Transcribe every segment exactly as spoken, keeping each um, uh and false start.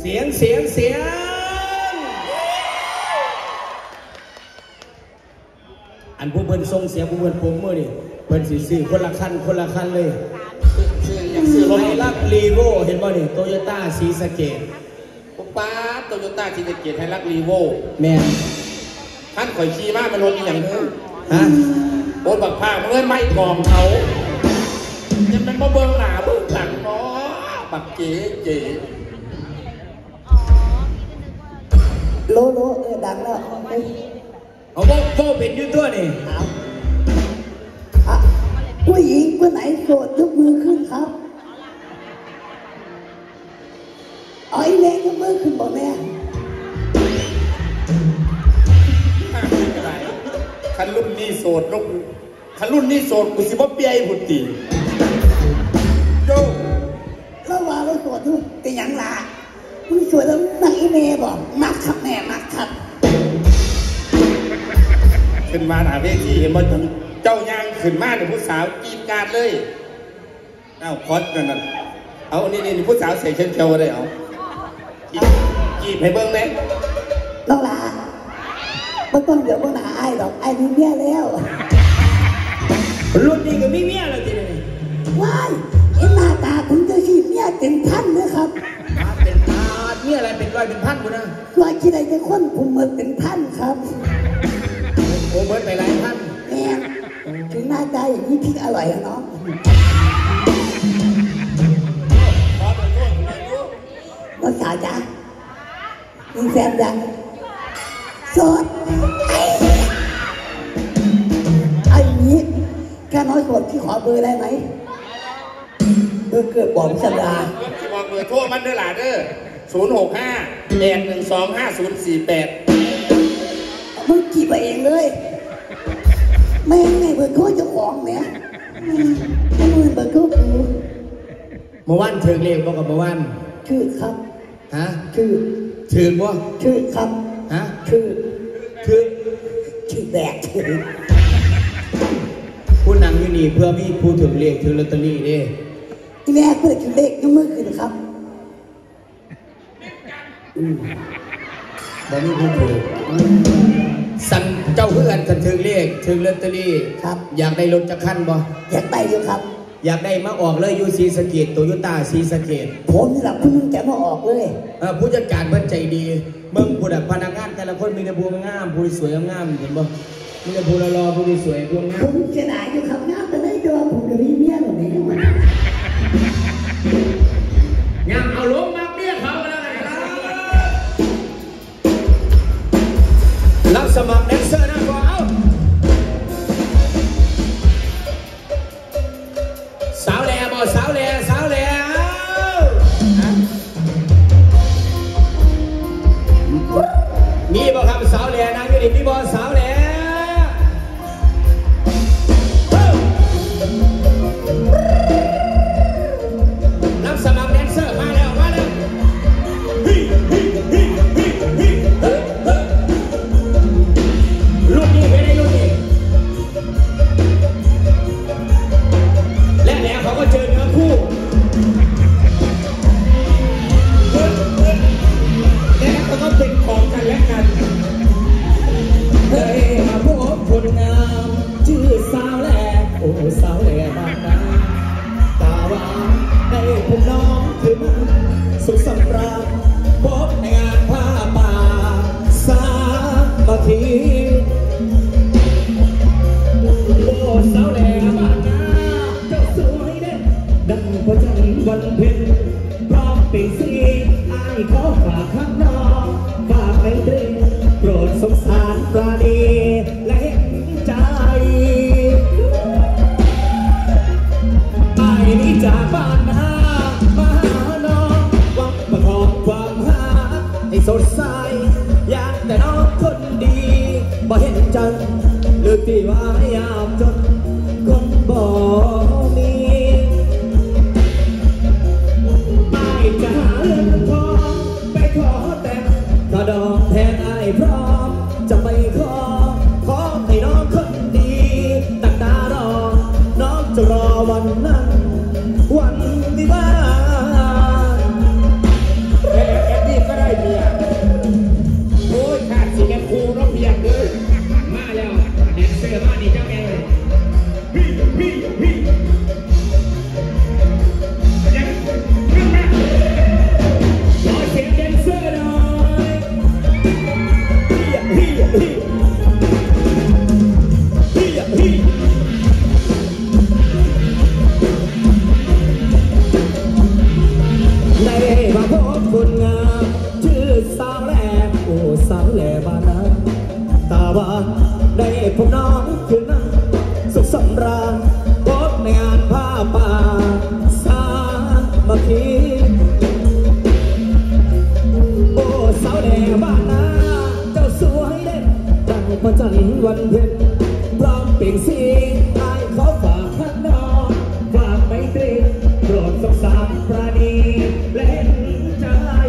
สียงเสียงเสียงอันผู้เพิ่นทรงเสียงผู้เพิ่นผมมือนี่เพิ่นสิซื้อคนละคันคนละคันเลยซื้อรถลักลีโวเห็นบ่นี่โตโยต้าศรีสะเกษปุ๊บป้าโตโยต้าศรีสะเกษให้ลักลีโวแม่ท่านข่อยขี่มาเป็นรถอย่างนึงฮะรถบักพาเมื่อไม่ทองเขายังเป็นมาเบิ้งหน้าเบิ้งหลังเนาะบักเก๋เก๋โลโลเออดังแล้วเอาโบโบเป็นยูตัวนี่ผู้หญิงคนไหนโสดยกมือขึ้นครับเอาไอ้เล็กยกมือขึ้นบอกแม่คันรุ่นนี้โสดลูกคันรุ่นนี้โสดกูสิบ่เปียหุ่นตีโย่แล้วว่าเราโสดด้วยแต่ยังล่ะมึงสวยแล้วนักอีเมย์บอกมักขับแม่มักขับขึ้นมาหนาเวทีเห็นบ่เจ้าย่างขึ้นมาเดี๋ยวผู้สาวกีบการเลยเอ้าพอดนั่นนั่นเอานี่นี่ผู้สาวเสียเชิญเชียวเลยเอากีบให้เบิ้งเลยน้องล่ะไม่ต้องเดี๋ยวมึงหาไอ้หรอกไอ้มีเมียแล้วรุ่นนี้ก็มีเมียแล้วทีนี้ว้ายเห็นหน้าตาคุณจะขี้เมียเต็มพันนะครับเป็นพันเมียอะไรเป็นร้อยเป็นพันกูนะส่วนที่ใดจะค้นผมเหมือนเป็นพันครับโอ้เบิร์ดไปหลายพันแม่ถึงหน้าใจอย่างนี้พริกอร่อยอะเนาะน้องสาวจ๊ะมีแฟนยังโสดไอ้นี้แค่น้อยโสดที่ขอเบอร์ได้ไหมเออเกิดบอกสัญญาที่บอกเบอร์โทรมันเด้อหล่ะเด้อศูนย์หกห้าแปดหนึ่งสองห้าศูนย์สี่แปดมึงจีบไปเองเลยแม่งไงเบอร์โทรเจ้าของเนี่ยมึงเบอร์โทรกูเมื่อวันถึงเรียกบอกกับเมื่อวันชื่อครับฮะชื่อชื่อบ่ชื่อครับฮะชื่อชื่อชื่อแบกชื่อผู้นำอยู่นี่เพื่อมีผู้ถึงเลขถึงลอตเตอรี่ดิที่แรกเพื่อถึงเลขยกมือขึ้นครับบ่มีผู้ถือสั่นเจ้าเพื่อนสั่นถึงเลขถึงลอตเตอรี่ครับอยากได้รถจักรคันบ่อยากได้อยู่ครับอยากได้มาออกเลยยูซีสเกตโตโยต้าซีสเกตผมนี่แหละคุณจะมาออกเลยเออผู้จัดการเพิ่นใจดีเมืองผู้ดับพนักงานแต่ละคนมีแต่ผู้งามผู้สวยงามเห็นบ่มีแต่ผู้รอๆผู้สวยผู้งามผมจะได้อยู่ครับงามแต่ได้ตัวผมจะมีเมียหรือไม่มันยังเอาลงมาเมียเขาแล้วนะครับรับสมัครแดนเซอร์นะก่อนเอาสาวแหล่บ่สาวแหล่สาวแหล่มีบ่ครับสาวแหล่นางอยู่นี่มีบ่สาวแหล่รับสมัครแดนเซอร์มาแล้วมาแล้วรุ่นนี้ไม่ได้รุ่นนี้และแล้วเขาก็เจอเนื้อคู่และเขาก็เป็นของกันและกันเฮ้ยมาพบคนงามชื่อสาวแหล่โอ้สาวแหล่บางนาตาหวานให้ผมน้องถึงสุขสำราญพบในงานผ้าป่าสามัคคีโอ้สาวแหล่บางนาเจ้าสวยเด่นดังพระจันทร์วันเพ็ญพร้อมปีสีไอ้ขอฝากข้างนอกฝากให้เด่นโปรดสงสารปราณีและเห็นใจไอ้นี้จากบ้านนามาหาน้องหวังประกอบความหาให้สดใสอยากแต่น้องคนดีบ่เห็นจันเลือกที่ว่ายามจนคนบ่มีไอ้จะหาเงินทองไปขอแต่ถ้าดอกแทนไอ้พร้อมจะไปขอขอให้น้องคนดีตั้งตารอน้องจะรอวันนั้นวันวิวาห์แอบแอบดีผมน้องคืนนั้นสุขสำราญพบในงานผ้าป่าสามัคคีโอ้สาวแดงบ้านนาเจ้าสวยเด่นดังพระจันทร์วันเพ็ญพร้อมเปล่งสีอายขอฝากข้างนอกฝากไมตรีโปรดสงสารปราณีและเห็นใจ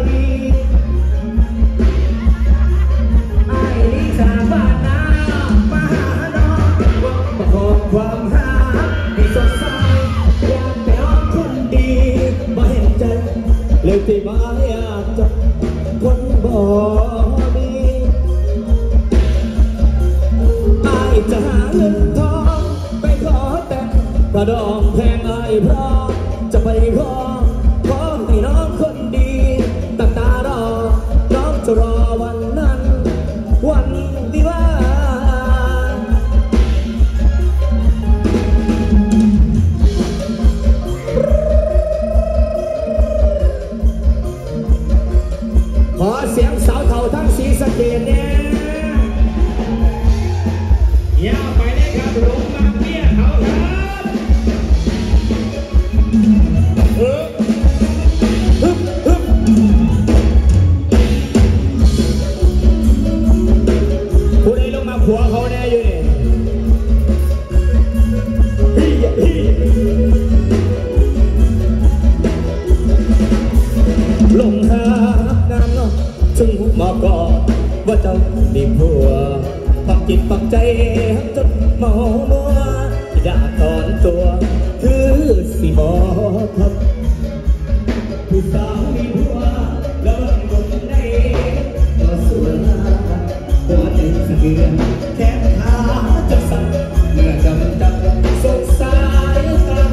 อายนี้จากบ้านนามาหาน้องประคองความหาให้สดใสอยากแต่อ้อนคนดีมาเห็นใจเลยที่มาอยากจะคนบ่ดีอายจะหาเงินทองไปขอแต่งกระดองแพงอายพร้อมจะไปขอขอให้น้องคนดีตั้งตารอน้องจะรอวันนั้นวันที่ว่าขอเสียงสาวเท่าทั้งสีสะเกดเนี่ยอย่าไปได้ครับลงมาเมียเขาครับฮึบฮึบฮึบผู้ใดลงมาผัวเขาแน่อยู่เนี่ยฮิฮิลงหางานเนาะจึงมาก่อนว่าเจ้ามีผัวปักจิตปักใจจนเมามัวด่าถอนตัวคือสิบอกครับผู้สาวมีผัวแล้วมันบนในก็สวยหัวใจสะเทือนแขนขาจะสั่นเมื่อจำจับสดสายตา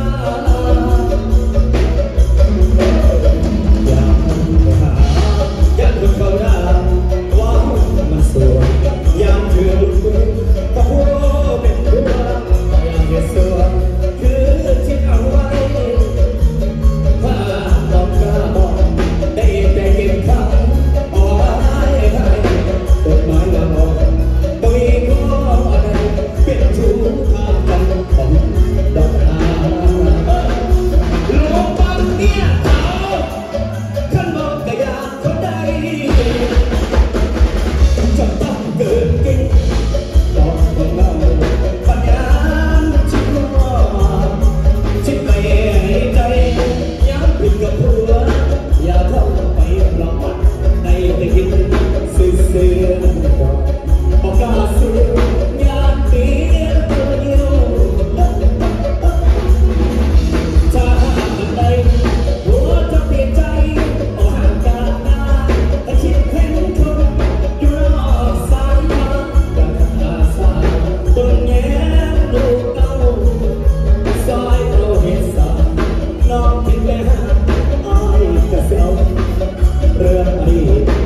อยากหาอยากดูเขาได้ว่ามันสวยยามเธอลุกขึ้นก็หัวเป็นหัวอยากจะสวยคือที่เอาไว้ว่าบอกกล้าบอกได้แต่เก็บคำเอาไว้ให้กฎหมายละบอกต้องมีข้อใดเป็นชู้ทางกันของดอกนาลงบังเนี่ยเขาขันบอกกะยาคนใดจะต้องเกินกินดอกของเราปัญญาชิดว่าชิดไปให้ใจย้ำผิดกับผัวอย่าเข้าไปหลอกมันในแต่กินซื่อเสื่อมบอกกล้าสู้ยามเปลี่ยนตัวเดียวถ้าหากใดหัวจะเปลี่ยนใจออกห่างจากนาแต่คิดเห็นคนอยู่รอบสายตาอยากอาสาต้นแย้มลูกเต้าซอยโตเห็นสาน้องคิดแล้วอ้ายก็เสียวเรื่องอดีต